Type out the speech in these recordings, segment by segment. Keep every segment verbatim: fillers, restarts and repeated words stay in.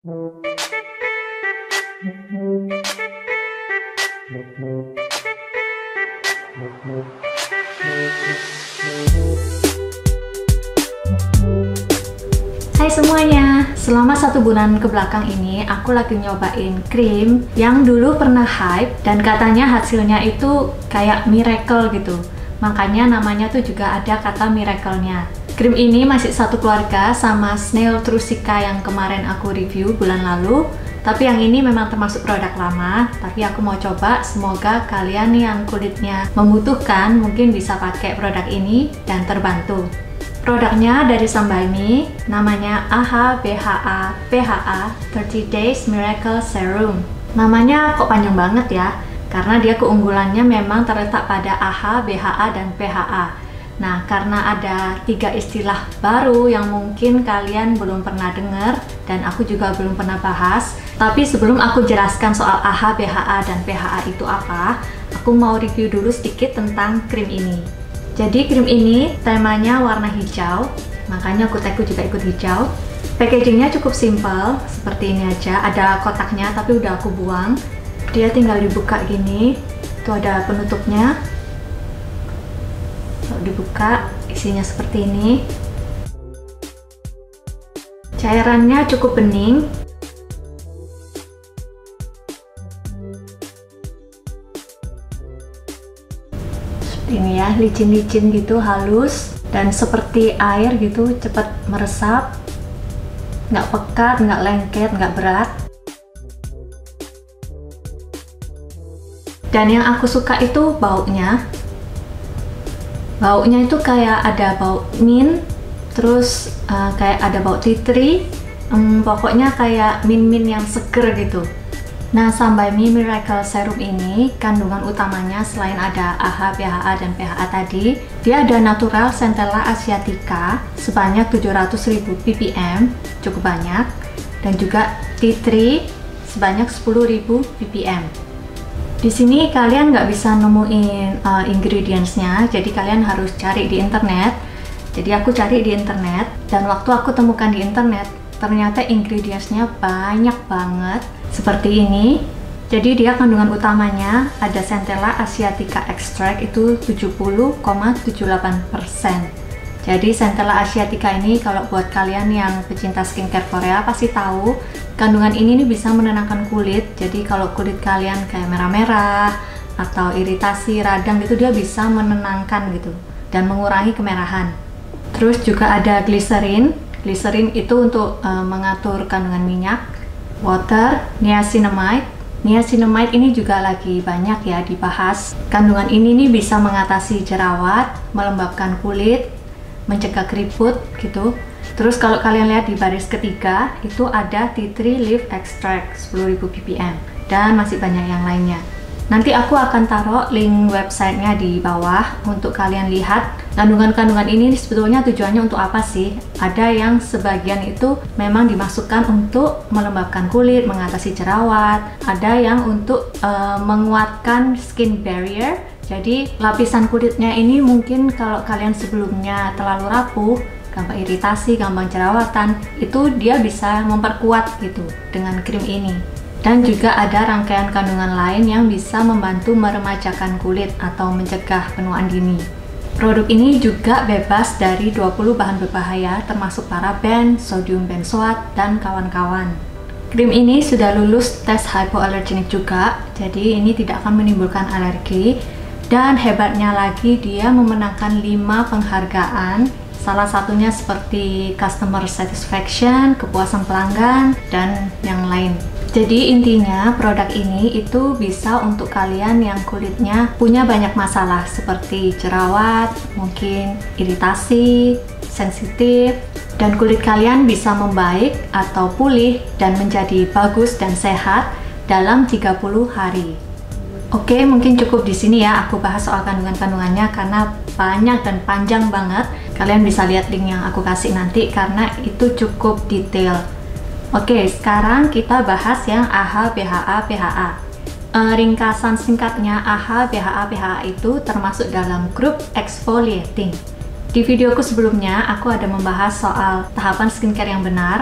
Hai semuanya, selama satu bulan ke belakang ini aku lagi nyobain krim yang dulu pernah hype dan katanya hasilnya itu kayak miracle gitu. Makanya namanya tuh juga ada kata miracle-nya. Krim ini masih satu keluarga sama Snail Trusika yang kemarin aku review bulan lalu. Tapi yang ini memang termasuk produk lama, tapi aku mau coba, semoga kalian yang kulitnya membutuhkan mungkin bisa pakai produk ini dan terbantu. Produknya dari Sanbaimi, namanya AHA B H A P H A thirty days Miracle Serum. Namanya kok panjang banget ya, karena dia keunggulannya memang terletak pada AHA, B H A, dan P H A. Nah, karena ada tiga istilah baru yang mungkin kalian belum pernah dengar dan aku juga belum pernah bahas. Tapi sebelum aku jelaskan soal AHA, B H A, dan P H A itu apa, aku mau review dulu sedikit tentang krim ini. Jadi krim ini temanya warna hijau, makanya kutekku juga ikut hijau. Packagingnya cukup simple, seperti ini aja. Ada kotaknya tapi udah aku buang. Dia tinggal dibuka gini, itu ada penutupnya. Kalau dibuka, isinya seperti ini. Cairannya cukup bening. Ini ya, licin-licin gitu, halus dan seperti air gitu, cepat meresap, nggak pekat, nggak lengket, nggak berat. Dan yang aku suka itu baunya. Baunya itu kayak ada bau mint, terus uh, kayak ada bau tea tree, um, pokoknya kayak mint-mint yang seger gitu. Nah, Sanbaimi Miracle Serum ini kandungan utamanya selain ada AHA, B H A, dan P H A tadi, dia ada natural Centella asiatica sebanyak tujuh ratus ribu ppm, cukup banyak, dan juga tea tree sebanyak sepuluh ribu ppm. Di sini kalian nggak bisa nemuin uh, ingredients-nya, jadi kalian harus cari di internet. Jadi aku cari di internet, dan waktu aku temukan di internet, ternyata ingredients-nya banyak banget. Seperti ini. Jadi dia kandungan utamanya ada Centella asiatica extract itu tujuh puluh koma tujuh delapan persen. Jadi Centella asiatica ini kalau buat kalian yang pecinta skincare Korea pasti tahu kandungan ini nih bisa menenangkan kulit. Jadi kalau kulit kalian kayak merah-merah atau iritasi, radang gitu, dia bisa menenangkan gitu dan mengurangi kemerahan. Terus juga ada glycerin. Glycerin itu untuk uh, mengatur kandungan minyak. Water, niacinamide. Niacinamide ini juga lagi banyak ya dibahas. Kandungan ini nih bisa mengatasi jerawat, melembabkan kulit, mencegah keriput gitu. Terus kalau kalian lihat di baris ketiga itu ada tea tree leaf extract sepuluh ribu ppm dan masih banyak yang lainnya. Nanti aku akan taruh link websitenya di bawah untuk kalian lihat kandungan-kandungan ini sebetulnya tujuannya untuk apa sih. Ada yang sebagian itu memang dimasukkan untuk melembabkan kulit, mengatasi jerawat. Ada yang untuk uh, menguatkan skin barrier. Jadi lapisan kulitnya ini mungkin kalau kalian sebelumnya terlalu rapuh, gampang iritasi, gampang jerawatan, itu dia bisa memperkuat gitu dengan krim ini. Dan juga ada rangkaian kandungan lain yang bisa membantu meremajakan kulit atau mencegah penuaan dini. Produk ini juga bebas dari dua puluh bahan berbahaya termasuk paraben, sodium benzoat, dan kawan-kawan. Krim ini sudah lulus tes hypoallergenic juga, jadi ini tidak akan menimbulkan alergi. Dan hebatnya lagi dia memenangkan lima penghargaan. Salah satunya seperti customer satisfaction, kepuasan pelanggan, dan yang lain. Jadi intinya produk ini itu bisa untuk kalian yang kulitnya punya banyak masalah seperti jerawat, mungkin iritasi, sensitif, dan kulit kalian bisa membaik atau pulih dan menjadi bagus dan sehat dalam tiga puluh hari. Oke, mungkin cukup di sini ya aku bahas soal kandungan-kandungannya karena banyak dan panjang banget. Kalian bisa lihat link yang aku kasih nanti karena itu cukup detail. Oke, sekarang kita bahas yang AHA, B H A, P H A. E, ringkasan singkatnya AHA, B H A, P H A itu termasuk dalam grup exfoliating. Di videoku sebelumnya, aku ada membahas soal tahapan skincare yang benar,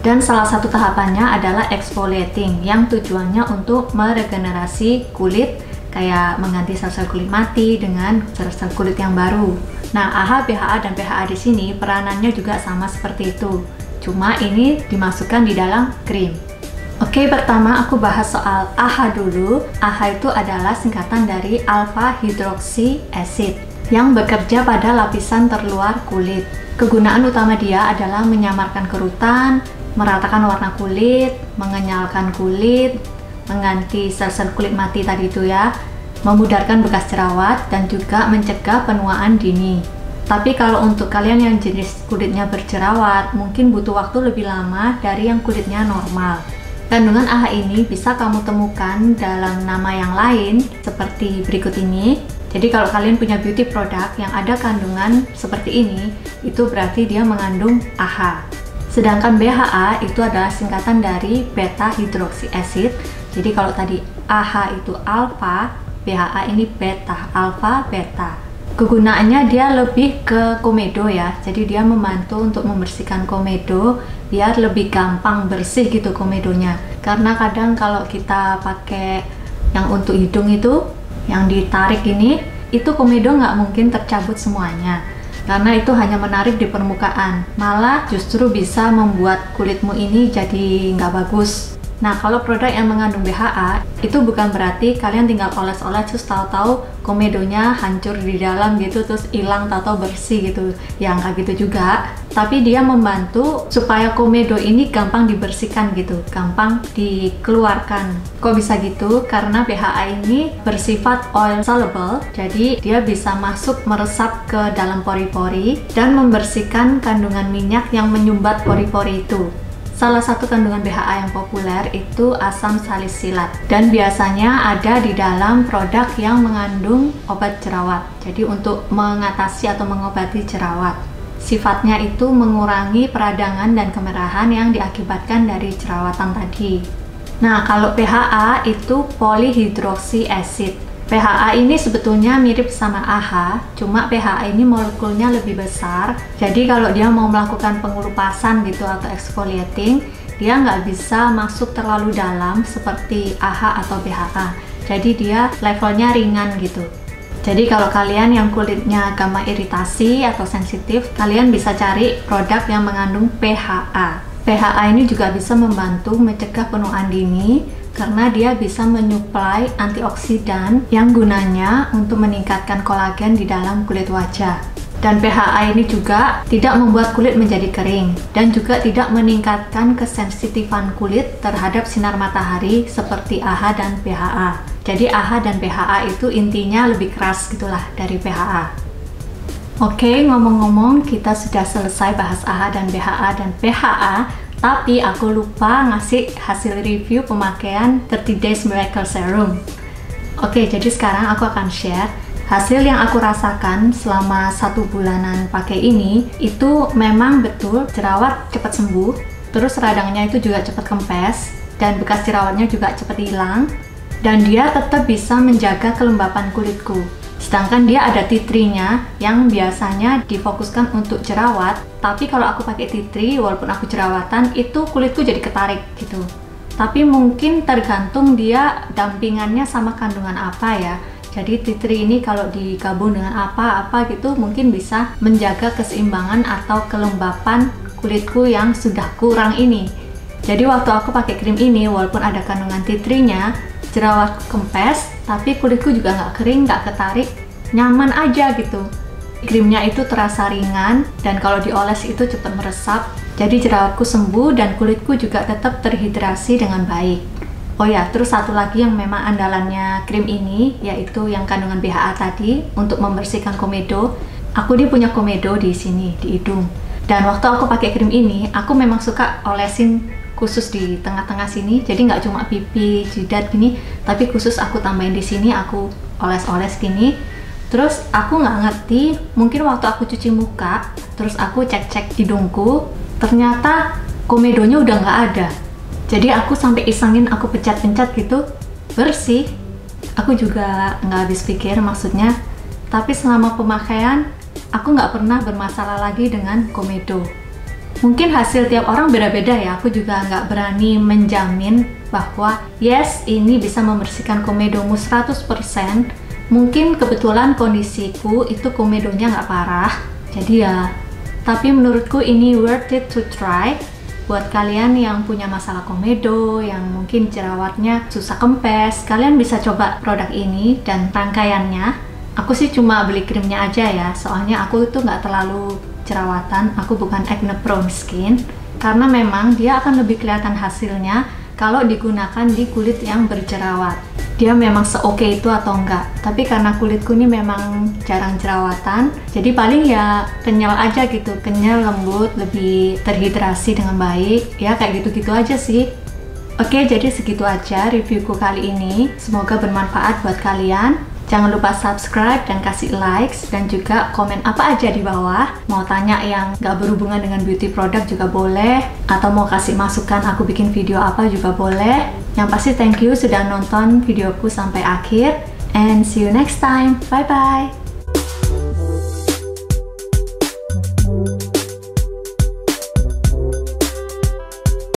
Dan salah satu tahapannya adalah exfoliating yang tujuannya untuk meregenerasi kulit, kayak mengganti sel-sel kulit mati dengan sel-sel kulit yang baru. Nah, A H A, B H A, dan P H A di sini peranannya juga sama seperti itu. Cuma ini dimasukkan di dalam krim. Oke, pertama aku bahas soal A H A dulu. A H A itu adalah singkatan dari alpha hydroxy acid yang bekerja pada lapisan terluar kulit. Kegunaan utama dia adalah menyamarkan kerutan, meratakan warna kulit, mengenyalkan kulit, mengganti sel-sel kulit mati tadi itu ya, memudarkan bekas jerawat, dan juga mencegah penuaan dini. Tapi kalau untuk kalian yang jenis kulitnya berjerawat, mungkin butuh waktu lebih lama dari yang kulitnya normal. Kandungan A H A ini bisa kamu temukan dalam nama yang lain seperti berikut ini. Jadi kalau kalian punya beauty product yang ada kandungan seperti ini, itu berarti dia mengandung A H A. Sedangkan B H A itu adalah singkatan dari beta hydroxy acid. Jadi kalau tadi A H A itu alpha, B H A ini beta, alpha, beta. Kegunaannya dia lebih ke komedo ya. Jadi dia membantu untuk membersihkan komedo biar lebih gampang bersih gitu komedonya. Karena kadang kalau kita pakai yang untuk hidung itu, yang ditarik ini, itu komedo nggak mungkin tercabut semuanya. Karena itu hanya menarik di permukaan, malah justru bisa membuat kulitmu ini jadi nggak bagus. Nah, kalau produk yang mengandung B H A, itu bukan berarti kalian tinggal oles-oles terus tahu-tahu komedonya hancur di dalam gitu, terus hilang tahu-tahu bersih gitu. Ya, nggak gitu juga. Tapi dia membantu supaya komedo ini gampang dibersihkan gitu, gampang dikeluarkan. Kok bisa gitu? Karena B H A ini bersifat oil soluble, jadi dia bisa masuk meresap ke dalam pori-pori dan membersihkan kandungan minyak yang menyumbat pori-pori itu. Salah satu kandungan B H A yang populer itu asam salisilat, dan biasanya ada di dalam produk yang mengandung obat jerawat. Jadi untuk mengatasi atau mengobati jerawat. Sifatnya itu mengurangi peradangan dan kemerahan yang diakibatkan dari jerawatan tadi. Nah, kalau P H A itu polyhydroxy acid. P H A ini sebetulnya mirip sama A H A, cuma P H A ini molekulnya lebih besar. Jadi kalau dia mau melakukan pengelupasan gitu atau exfoliating, dia nggak bisa masuk terlalu dalam seperti A H A atau B H A. Jadi dia levelnya ringan gitu. Jadi kalau kalian yang kulitnya gampang iritasi atau sensitif, kalian bisa cari produk yang mengandung P H A. P H A ini juga bisa membantu mencegah penuaan dini, karena dia bisa menyuplai antioksidan yang gunanya untuk meningkatkan kolagen di dalam kulit wajah. Dan P H A ini juga tidak membuat kulit menjadi kering dan juga tidak meningkatkan kesensitifan kulit terhadap sinar matahari seperti A H A dan B H A. Jadi A H A dan B H A itu intinya lebih keras gitulah dari P H A. Oke, ngomong-ngomong kita sudah selesai bahas A H A dan B H A dan P H A. Tapi aku lupa ngasih hasil review pemakaian thirty days Miracle Serum. Oke, jadi sekarang aku akan share hasil yang aku rasakan selama satu bulanan pakai ini. Itu memang betul jerawat cepat sembuh, terus radangnya itu juga cepat kempes, dan bekas jerawatnya juga cepat hilang, dan dia tetap bisa menjaga kelembapan kulitku. Sedangkan dia ada tea tree-nya yang biasanya difokuskan untuk jerawat, tapi kalau aku pakai tea tree walaupun aku jerawatan, itu kulitku jadi ketarik gitu. Tapi mungkin tergantung dia dampingannya sama kandungan apa ya. Jadi tea tree ini kalau digabung dengan apa-apa gitu mungkin bisa menjaga keseimbangan atau kelembapan kulitku yang sudah kurang ini. Jadi waktu aku pakai krim ini, walaupun ada kandungan tea tree-nya, jerawat kempes, tapi kulitku juga nggak kering, nggak ketarik, nyaman aja gitu. Krimnya itu terasa ringan, dan kalau dioles itu cepat meresap, jadi jerawatku sembuh dan kulitku juga tetap terhidrasi dengan baik. Oh ya, terus satu lagi yang memang andalannya krim ini, yaitu yang kandungan B H A tadi, untuk membersihkan komedo. Aku dia punya komedo di sini, di hidung. Dan waktu aku pakai krim ini, aku memang suka olesin khusus di tengah-tengah sini, jadi nggak cuma pipi, jidat gini, tapi khusus aku tambahin di sini, aku oles-oles gini. Terus aku nggak ngerti, mungkin waktu aku cuci muka, terus aku cek-cek hidungku, ternyata komedonya udah nggak ada. Jadi aku sampai isengin, aku pencet-pencet gitu, bersih. Aku juga nggak habis pikir maksudnya, tapi selama pemakaian, aku nggak pernah bermasalah lagi dengan komedo. Mungkin hasil tiap orang beda-beda ya, aku juga nggak berani menjamin bahwa yes, ini bisa membersihkan komedomu seratus persen. Mungkin kebetulan kondisiku itu komedonya nggak parah, jadi ya, tapi menurutku ini worth it to try. Buat kalian yang punya masalah komedo, yang mungkin jerawatnya susah kempes, kalian bisa coba produk ini dan rangkaiannya. Aku sih cuma beli krimnya aja ya, soalnya aku itu nggak terlalu jerawatan, aku bukan acne prone skin. Karena memang dia akan lebih kelihatan hasilnya kalau digunakan di kulit yang berjerawat. Dia memang se-oke itu atau enggak, tapi karena kulitku ini memang jarang jerawatan, jadi paling ya kenyal aja gitu, kenyal, lembut, lebih terhidrasi dengan baik, ya kayak gitu-gitu aja sih. Oke, jadi segitu aja reviewku kali ini, semoga bermanfaat buat kalian. Jangan lupa subscribe dan kasih likes, dan juga komen apa aja di bawah. Mau tanya yang gak berhubungan dengan beauty product juga boleh, atau mau kasih masukan aku bikin video apa juga boleh. Yang pasti thank you sudah nonton videoku sampai akhir, and see you next time. Bye bye.